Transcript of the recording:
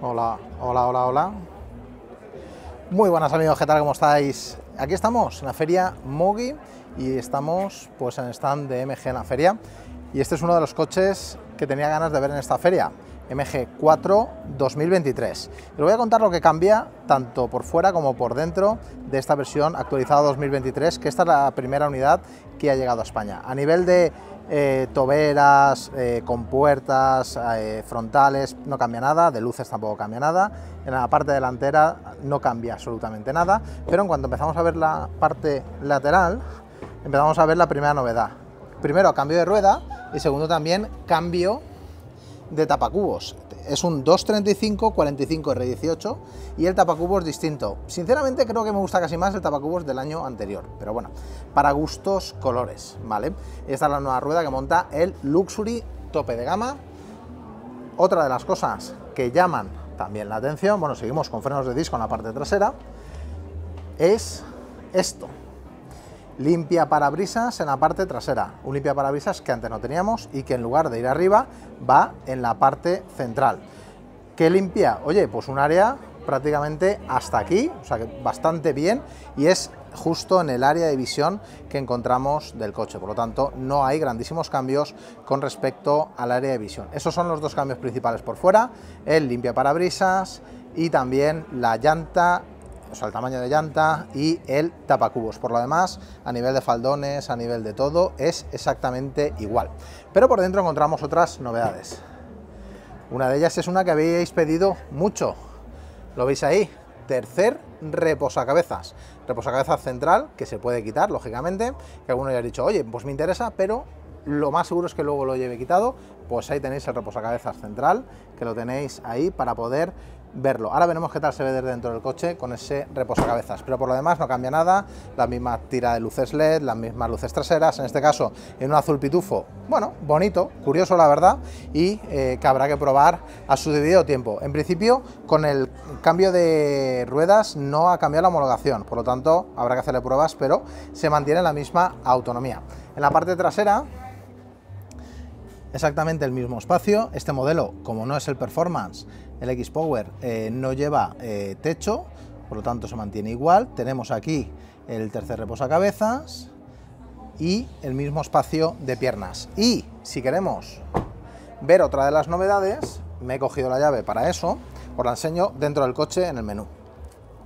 Hola, hola, hola, hola. Muy buenas amigos, ¿qué tal? ¿Cómo estáis? Aquí estamos en la feria Mogi y estamos pues en el stand de MG en la feria. Y este es uno de los coches que tenía ganas de ver en esta feria, MG4 2023. Os voy a contar lo que cambia tanto por fuera como por dentro de esta versión actualizada 2023, que esta es la primera unidad que ha llegado a España. A nivel de toberas, compuertas, frontales, no cambia nada, de luces tampoco cambia nada, en la parte delantera no cambia absolutamente nada, pero en cuanto empezamos a ver la parte lateral, empezamos a ver la primera novedad. Primero, cambio de rueda y segundo también cambio de tapacubos. Es un 235-45 R18 y el tapacubos distinto. Sinceramente creo que me gusta casi más el tapacubos del año anterior, pero bueno, para gustos colores, ¿vale? Esta es la nueva rueda que monta el Luxury tope de gama. Otra de las cosas que llaman también la atención, bueno, seguimos con frenos de disco en la parte trasera, es esto. Limpia parabrisas en la parte trasera, un limpia parabrisas que antes no teníamos y que en lugar de ir arriba va en la parte central. ¿Qué limpia? Oye, pues un área prácticamente hasta aquí, o sea que bastante bien, y es justo en el área de visión que encontramos del coche, por lo tanto no hay grandísimos cambios con respecto al área de visión. Esos son los dos cambios principales por fuera, el limpia parabrisas y también la llanta, o sea, el tamaño de llanta y el tapacubos. Por lo demás, a nivel de faldones, a nivel de todo, es exactamente igual. Pero por dentro encontramos otras novedades. Una de ellas es una que habéis pedido mucho. Lo veis ahí, tercer reposacabezas. Reposacabezas central, que se puede quitar, lógicamente, que alguno ya ha dicho, oye, pues me interesa, pero lo más seguro es que luego lo lleve quitado. Pues ahí tenéis el reposacabezas central, que lo tenéis ahí para poder verlo. Ahora veremos qué tal se ve desde dentro del coche con ese reposacabezas, pero por lo demás no cambia nada, la misma tira de luces LED, las mismas luces traseras, en este caso en un azul pitufo, bueno, bonito, curioso la verdad, y que habrá que probar a su debido tiempo. En principio, con el cambio de ruedas no ha cambiado la homologación, por lo tanto habrá que hacerle pruebas, pero se mantiene la misma autonomía. En la parte trasera, exactamente el mismo espacio. Este modelo, como no es el Performance, el X-Power, no lleva techo, por lo tanto se mantiene igual. Tenemos aquí el tercer reposacabezas y el mismo espacio de piernas. Y si queremos ver otra de las novedades, me he cogido la llave para eso, os la enseño dentro del coche en el menú.